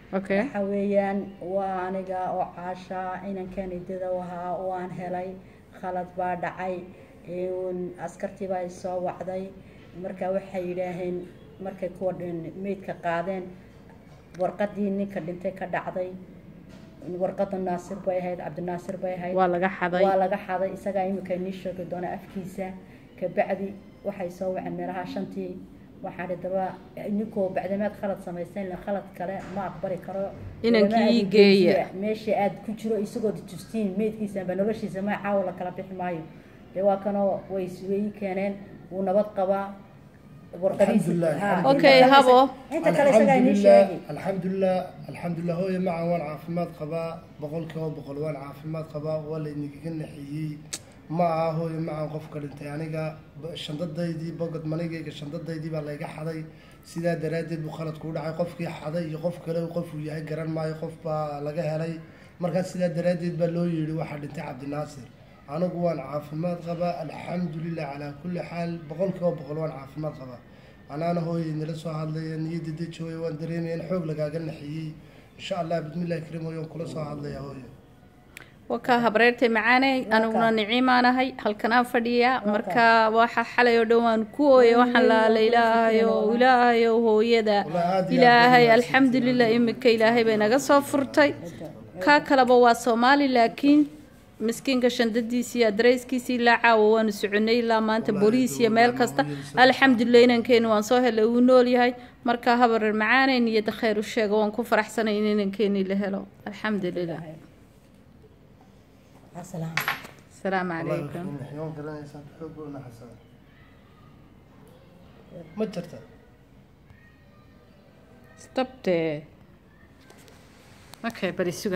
okay حويان وأنا وعاشا إن كان يدوها وأنا هلاي خلط بعد عي عسكرتي باي سو وحدي مركا waxay yiraahdeen markay ku meedka qaadeen warqadii ninka dhintay ka dhacday warqada Naasir bay ahayd Cabdinaasir bay ahayd waa laga xaday isaga imika inii sheegi doona afkiisa ka bacdi waxay soo waceen meelaha shantii waxa dhadaba inkoo bacdamaad khalad sameysteen la khalad kale ma aqbali karo inankii geeya meesha aad ku jiro isagoo tustiin meedkiisa ba noloshiisa ma xawla kala bixi maayo waa kanoo way isweey keeneen uu nabad qabaa الحمد لله اوكي هابو انت كلا isaga inii sheegi الحمد لله هو مع وان عافماد قبا بقول كوا بقول وان عافماد قبا ولا اني كنحيي ما هو مع qof ka dhintay aniga shandadaydii bogad manigayga shandadaydii baa la iga xaday sida daraadeed buu khalad ku dhacay qofkii xaday iyo qof kale oo qof uu yahay garan maayo qof baa laga helay marka sida daraadeed baa loo yiri waxa dhintay Cabdinaasir anigu waan caafimaad qaba alxamdulillah ala kulli xaal boqolkiiba boqol waan caafimaad qaba anaana hooyadii la soo hadlay niyadii jooy waan dareemay in xoog lagaaga naxiyay insha Allah bismillaah kareem oo kula soo hadlay hooyo waka habreertay macaanay anuguna niciimaanahay halkan aan fadhiya marka waxa xalay oo dhawaan ku ooyay waxaan la ilaahayo hooyada ilaahay alxamdulillah imika ilaahay bay naga soo furtay ka kalaba waa Soomaali laakiin مسكينك شندديسي أدريسكيسي لا عاوان سعني لا ما أنت بوليسيا مال كستا الحمد لله إن كانوا وانصوه اللي ونولي هاي مركا هبر المعاني إن يتخيروا الشيء وان كفر أحسن إن كانوا لهلا الحمد لله السلام عليكم مترتا ستوبت اوكي بريسو